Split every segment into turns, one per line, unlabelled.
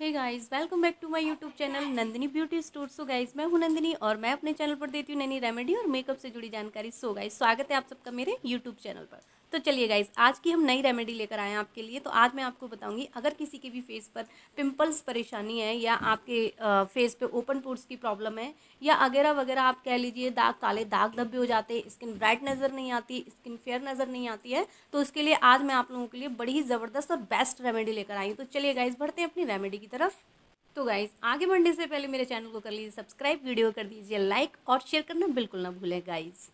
Hey guys, welcome back to my YouTube channel Nandini beauty store. So guys, मैं हूं नंदिनी और मैं अपने चैनल पर देती हूं नई नई रेमेडी और मेकअप से जुड़ी जानकारी। सो गाइस, स्वागत है आप सबका मेरे यूट्यूब चैनल पर। तो चलिए गाइस, आज की हम नई रेमेडी लेकर आए हैं आपके लिए। तो आज मैं आपको बताऊंगी, अगर किसी के भी फेस पर पिंपल्स परेशानी है या आपके फेस पे ओपन पोर्स की प्रॉब्लम है या वगैरह वगैरह, आप कह लीजिए दाग, काले दाग धब्बे हो जाते हैं, स्किन ब्राइट नज़र नहीं आती, स्किन फेयर नज़र नहीं आती है, तो उसके लिए आज मैं आप लोगों के लिए बड़ी ही ज़बरदस्त और बेस्ट रेमेडी लेकर आई हूँ। तो चलिए गाइस, बढ़ते हैं अपनी रेमेडी की तरफ। तो गाइस, आगे बढ़ने से पहले मेरे चैनल को कर लीजिए सब्सक्राइब, वीडियो कर दीजिए लाइक और शेयर करना बिल्कुल ना भूलें गाइस,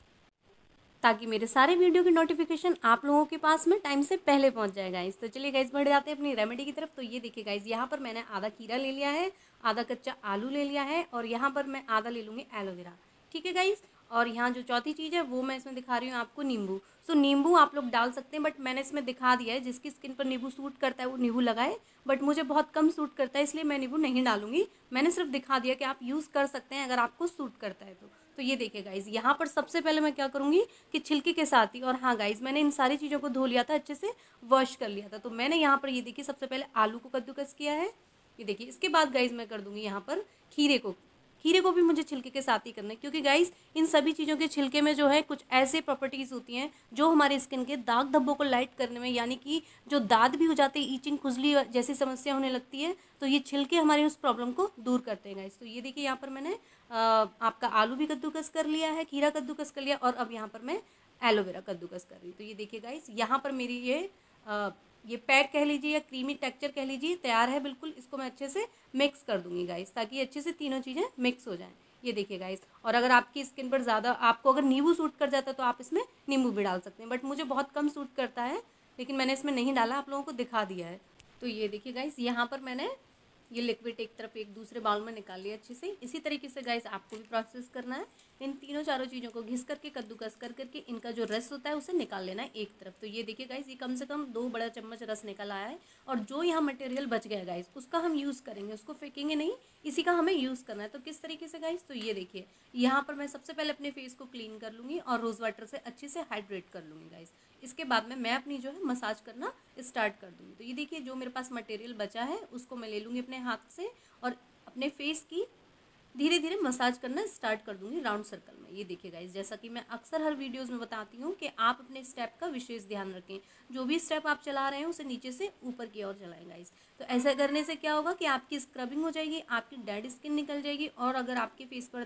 ताकि मेरे सारे वीडियो की नोटिफिकेशन आप लोगों के पास में टाइम से पहले पहुंच जाए गाइस। तो चलिए गाइस, बढ़ जाते हैं अपनी रेमेडी की तरफ। तो ये देखिए गाइस, यहाँ पर मैंने आधा खीरा ले लिया है, आधा कच्चा आलू ले लिया है और यहाँ पर मैं आधा ले लूँगी एलोवेरा। ठीक है गाइस, और यहाँ जो चौथी चीज़ है वो मैं इसमें दिखा रही हूँ आपको, नींबू। सो नींबू आप लोग डाल सकते हैं, बट मैंने इसमें दिखा दिया है जिसकी स्किन पर नींबू सूट करता है वो नींबू लगाए, बट मुझे बहुत कम सूट करता है इसलिए मैं नींबू नहीं डालूंगी। मैंने सिर्फ दिखा दिया कि आप यूज़ कर सकते हैं अगर आपको सूट करता है तो ये देखिए गाइज, यहाँ पर सबसे पहले मैं क्या करूँगी कि छिलके के साथ ही, और हाँ गाइज, मैंने इन सारी चीज़ों को धो लिया था, अच्छे से वॉश कर लिया था। तो मैंने यहाँ पर ये देखिए सबसे पहले आलू को कद्दूकस किया है, ये देखिए। इसके बाद गाइज मैं कर दूंगी यहाँ पर खीरे को भी मुझे छिलके के साथ ही करना है, क्योंकि गाइस इन सभी चीज़ों के छिलके में जो है कुछ ऐसे प्रॉपर्टीज़ होती हैं जो हमारे स्किन के दाग धब्बों को लाइट करने में, यानी कि जो दाद भी हो जाते हैं, ईचिंग खुजली जैसी समस्या होने लगती है, तो ये छिलके हमारी उस प्रॉब्लम को दूर करते हैं गाइस। तो ये देखिए, यहाँ पर मैंने आपका आलू भी कद्दूकस कर लिया है, खीरा कद्दूकस कर लिया, और अब यहाँ पर मैं एलोवेरा कद्दूकस कर रही हूँ। तो ये देखिए गाइस, यहाँ पर मेरी ये पैक कह लीजिए या क्रीमी टेक्सचर कह लीजिए तैयार है बिल्कुल। इसको मैं अच्छे से मिक्स कर दूंगी गाइस, ताकि अच्छे से तीनों चीज़ें मिक्स हो जाएं। ये देखिए गाइस, और अगर आपकी स्किन पर ज़्यादा आपको अगर नींबू सूट कर जाता है तो आप इसमें नींबू भी डाल सकते हैं, बट मुझे बहुत कम सूट करता है, लेकिन मैंने इसमें नहीं डाला, आप लोगों को दिखा दिया है। तो ये देखिए गाइस, यहाँ पर मैंने ये लिक्विड एक तरफ एक दूसरे बाउल में निकाल लिया अच्छे से। इसी तरीके से गाइस आपको भी प्रोसेस करना है। इन तीनों चारों चीज़ों को घिस करके, कद्दूकस कर करके, इनका जो रस होता है उसे निकाल लेना है एक तरफ। तो ये देखिए गाइस, ये कम से कम 2 बड़ा चम्मच रस निकल आया है, और जो यहाँ मटेरियल बच गया गाइस उसका हम यूज़ करेंगे, उसको फेंकेंगे नहीं, इसी का हमें यूज़ करना है। तो किस तरीके से गाइस, तो ये देखिए, यहाँ पर मैं सबसे पहले अपने फेस को क्लीन कर लूँगी और रोज़ वाटर से अच्छे से हाइड्रेट कर लूँगी गाइस। इसके बाद में मैं अपनी जो है मसाज करना स्टार्ट कर दूँगी। तो ये देखिए, जो मेरे पास मटेरियल बचा है उसको मैं ले लूँगी अपने हाथ से और अपने फेस की धीरे धीरे मसाज करना स्टार्ट कर दूंगी राउंड सर्कल में। ये देखिए गाइस, जैसा कि मैं अक्सर हर वीडियोस में बताती हूँ कि आप अपने स्टेप का विशेष ध्यान रखें। जो भी स्टेप आप चला रहे हैं उसे नीचे से ऊपर की ओर चलाएं गाइस। तो ऐसा करने से क्या होगा कि आपकी स्क्रबिंग हो जाएगी, आपकी डेड स्किन निकल जाएगी, और अगर आपके फेस पर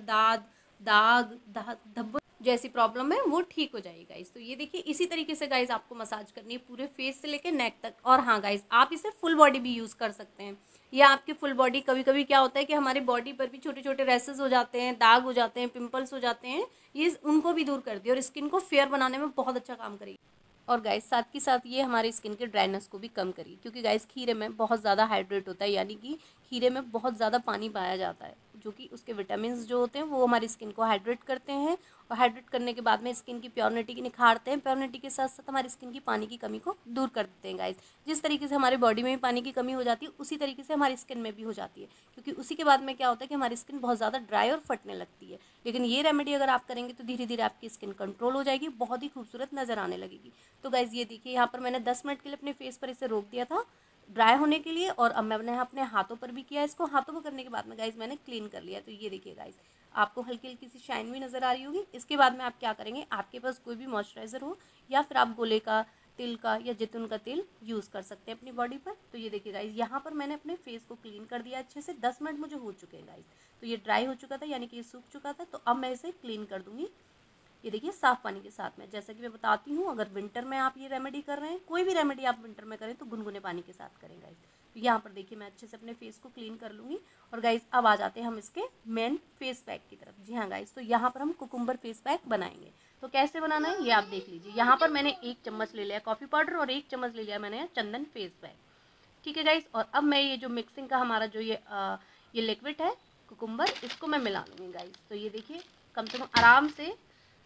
दाग धब्बे जैसी प्रॉब्लम है वो ठीक हो जाएगी गाइस। तो ये देखिए, इसी तरीके से गाइस आपको मसाज करनी है पूरे फेस से लेकर नेक तक। और हाँ गाइस, आप इसे फुल बॉडी भी यूज़ कर सकते हैं, या आपकी फुल बॉडी, कभी कभी क्या होता है कि हमारी बॉडी पर भी छोटे छोटे रैसेस हो जाते हैं, दाग हो जाते हैं, पिंपल्स हो जाते हैं, ये उनको भी दूर कर दिए और स्किन को फेयर बनाने में बहुत अच्छा काम करेगी। और गाइस साथ के साथ ये हमारी स्किन के ड्राइनेस को भी कम करेगी, क्योंकि गाइस खीरे में बहुत ज़्यादा हाइड्रेट होता है, यानी कि खीरे में बहुत ज़्यादा पानी पाया जाता है, जो कि उसके विटामिन जो होते हैं वो हमारी स्किन को हाइड्रेट करते हैं, और हाइड्रेट करने के बाद में स्किन की प्योरिटी की निखारते हैं, प्योरिटी के साथ साथ हमारी स्किन की पानी की कमी को दूर कर देते हैं गाइस। जिस तरीके से हमारी बॉडी में भी पानी की कमी हो जाती है, उसी तरीके से हमारी स्किन में भी हो जाती है, क्योंकि उसी के बाद में क्या होता है कि हमारी स्किन बहुत ज़्यादा ड्राई और फटने लगती है। लेकिन ये रेमेडी अगर आप करेंगे तो धीरे धीरे आपकी स्किन कंट्रोल हो जाएगी, बहुत ही खूबसूरत नज़र आने लगेगी। तो गाइज ये देखिए, यहाँ पर मैंने 10 मिनट के लिए अपने फेस पर इसे रोक दिया था ड्राई होने के लिए, और अब मैंने अपने हाथों पर भी किया इसको। हाथों पर करने के बाद में गाइज मैंने क्लीन कर लिया। तो ये देखिए गाइज, आपको हल्की हल्की सी शाइन भी नज़र आ रही होगी। इसके बाद में आप क्या करेंगे, आपके पास कोई भी मॉइस्चराइज़र हो या फिर आप गोले का, तिल का या जैतून का तेल यूज़ कर सकते हैं अपनी बॉडी पर। तो ये देखिए गाइज, यहाँ पर मैंने अपने फेस को क्लीन कर दिया अच्छे से। 10 मिनट मुझे हो चुके हैं गाइज। तो ये ड्राई हो चुका था, यानी कि ये सूख चुका था। तो अब मैं इसे क्लीन कर दूँगी, ये देखिए, साफ़ पानी के साथ में। जैसा कि मैं बताती हूँ, अगर विंटर में आप ये रेमेडी कर रहे हैं, कोई भी रेमेडी आप विंटर में करें तो गुनगुने पानी के साथ करें गाइस। तो यहाँ पर देखिए, मैं अच्छे से अपने फेस को क्लीन कर लूँगी। और गाइस अब आ जाते हैं हम इसके मेन फेस पैक की तरफ। जी हाँ गाइस, तो यहाँ पर हम कुकुम्बर फेस पैक बनाएंगे। तो कैसे बनाना है ये आप देख लीजिए। यहाँ पर मैंने 1 चम्मच ले लिया कॉफ़ी पाउडर और 1 चम्मच ले लिया मैंने चंदन फेस पैक। ठीक है गाइस, और अब मैं ये जो मिक्सिंग का हमारा जो ये लिक्विड है कुकुम्बर, इसको मैं मिला लूँगी गाइस। तो ये देखिए, कम से कम आराम से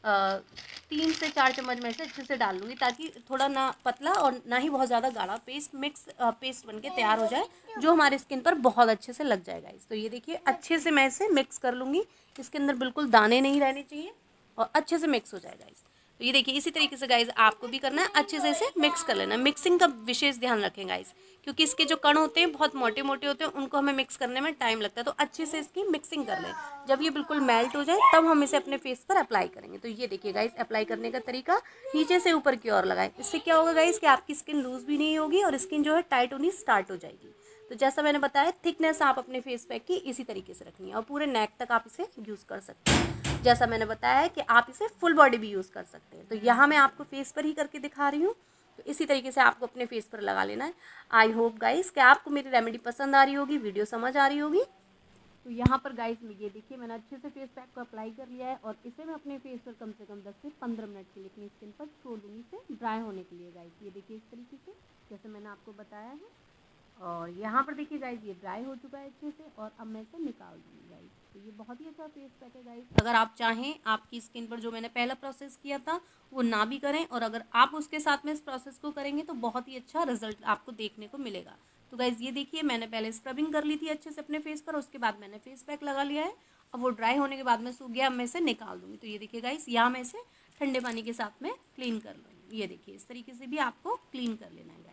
3 से 4 चम्मच में से अच्छे से डाल लूँगी, ताकि थोड़ा ना पतला और ना ही बहुत ज़्यादा गाढ़ा पेस्ट बन के तैयार हो जाए, जो हमारे स्किन पर बहुत अच्छे से लग जाएगा। इस तो ये देखिए, अच्छे से मैं इसे मिक्स कर लूँगी। इसके अंदर बिल्कुल दाने नहीं रहने चाहिए और अच्छे से मिक्स हो जाएगा इस। तो ये देखिए इसी तरीके से गाइज आपको भी करना है, अच्छे से इसे मिक्स कर लेना। मिक्सिंग का विशेष ध्यान रखें गाइज, क्योंकि इसके जो कण होते हैं बहुत मोटे मोटे होते हैं, उनको हमें मिक्स करने में टाइम लगता है। तो अच्छे से इसकी मिक्सिंग कर लें। जब ये बिल्कुल मेल्ट हो जाए तब हम इसे अपने फेस पर अप्लाई करेंगे। तो ये देखिए गाइज अप्लाई करने का तरीका, नीचे से ऊपर की ओर लगाएं। इससे क्या होगा गाइज कि आपकी स्किन लूज भी नहीं होगी और स्किन जो है टाइट होनी स्टार्ट हो जाएगी। तो जैसा मैंने बताया थिकनेस आप अपने फेस पैक की इसी तरीके से रखनी है और पूरे नेक तक आप इसे यूज़ कर सकते हैं। जैसा मैंने बताया है कि आप इसे फुल बॉडी भी यूज़ कर सकते हैं। तो यहाँ मैं आपको फेस पर ही करके दिखा रही हूँ। तो इसी तरीके से आपको अपने फेस पर लगा लेना है। आई होप गाइस कि आपको मेरी रेमेडी पसंद आ रही होगी, वीडियो समझ आ रही होगी। तो यहाँ पर गाइस ये देखिए मैंने अच्छे से फेस पैक को अप्लाई कर लिया है और इसे मैं अपने फेस पर कम से कम 10 से 15 मिनट के लिए अपनी स्किन पर छोड़ दूँगी इसे ड्राई होने के लिए। गाइस ये देखिए इस तरीके से जैसे मैंने आपको बताया है। और यहाँ पर देखिए गाइज ये ड्राई हो चुका है अच्छे से और अब मैं इसे निकाल दूँगी गाइज। तो ये बहुत ही अच्छा फेस पैक है गाइज। अगर आप चाहें आपकी स्किन पर जो मैंने पहला प्रोसेस किया था वो ना भी करें, और अगर आप उसके साथ में इस प्रोसेस को करेंगे तो बहुत ही अच्छा रिजल्ट आपको देखने को मिलेगा। तो गाइज ये देखिए मैंने पहले स्क्रबिंग कर ली थी अच्छे से अपने फेस पर, उसके बाद मैंने फेस पैक लगा लिया है। अब वो ड्राई होने के बाद में सूख गया, अब मैं इसे निकाल दूँगी। तो ये देखिए गाइज यहाँ मैं इसे ठंडे पानी के साथ में क्लीन कर लूँगी। ये देखिए इस तरीके से भी आपको क्लीन कर लेना है गाइज।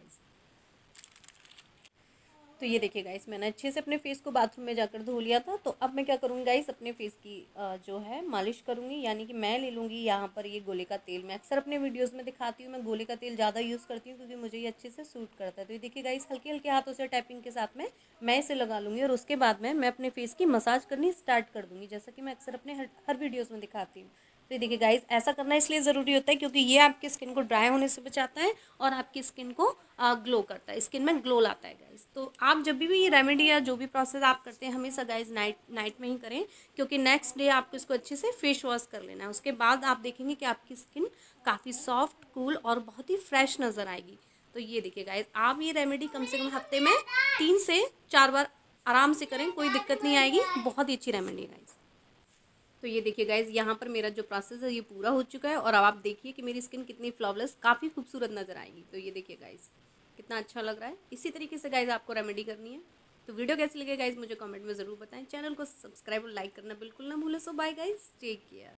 तो ये देखिए गाइस मैंने अच्छे से अपने फेस को बाथरूम में जाकर धो लिया था। तो अब मैं क्या करूँगी गाइस, अपने फेस की जो है मालिश करूँगी। यानी कि मैं ले लूँगी यहाँ पर ये गोले का तेल। मैं अक्सर अपने वीडियोस में दिखाती हूँ, मैं गोले का तेल ज़्यादा यूज़ करती हूँ क्योंकि मुझे ये अच्छे से सूट करता है। तो ये देखिए गाइस हल्के हल्के हाथों से टैपिंग के साथ में मैं इसे लगा लूँगी और उसके बाद में मैं अपने फेस की मसाज करनी स्टार्ट कर दूँगी, जैसा कि मैं अक्सर अपने हर वीडियोज़ में दिखाती हूँ। तो ये देखिए गाइस ऐसा करना इसलिए ज़रूरी होता है क्योंकि ये आपकी स्किन को ड्राई होने से बचाता है और आपकी स्किन को ग्लो करता है, स्किन में ग्लो लाता है गाइस। तो आप जब भी ये रेमेडी या जो भी प्रोसेस आप करते हैं हमेशा गाइस नाइट में ही करें, क्योंकि नेक्स्ट डे आपको इसको अच्छे से फेस वॉश कर लेना है। उसके बाद आप देखेंगे कि आपकी स्किन काफ़ी सॉफ्ट, कूल और बहुत ही फ्रेश नज़र आएगी। तो ये देखिए गाइस आप ये रेमेडी कम से कम हफ्ते में 3 से 4 बार आराम से करें, कोई दिक्कत नहीं आएगी। बहुत ही अच्छी रेमेडी है गाइस। तो ये देखिए गाइज यहाँ पर मेरा जो प्रोसेस है ये पूरा हो चुका है और अब आप देखिए कि मेरी स्किन कितनी फ्लॉलेस, काफ़ी खूबसूरत नजर आएगी। तो ये देखिए गाइज कितना अच्छा लग रहा है। इसी तरीके से गाइज आपको रेमेडी करनी है। तो वीडियो कैसी लगे गाइज मुझे कमेंट में ज़रूर बताएं। चैनल को सब्सक्राइब और लाइक करना बिल्कुल ना भूलें। So bye guys, take care.